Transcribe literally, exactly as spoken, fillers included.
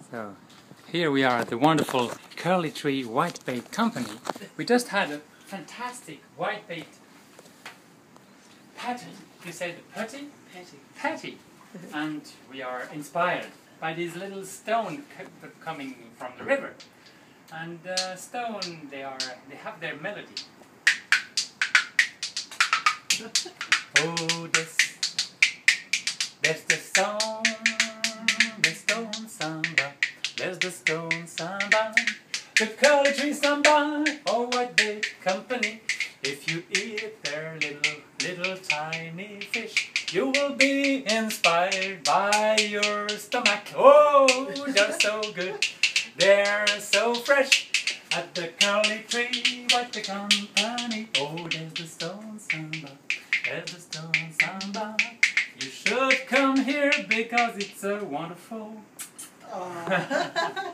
So, here we are at the wonderful Curly Tree Whitebait company. We just had a fantastic whitebait patty. You say the patty? Patty. Patty. And we are inspired by these little stones coming from the river. And uh, stone, they are, they have their melody. Oh, this, there's the stone, the stone samba, there's the stone samba, the Curly Tree samba, or whitebait company. If you eat their little, little tiny fish, you will be inspired by your stomach. Oh, they're so good, they're so fresh at the Curly Tree Whitebait company. Oh, there's the stone samba, there's the stone samba. You should come here because it's so wonderful.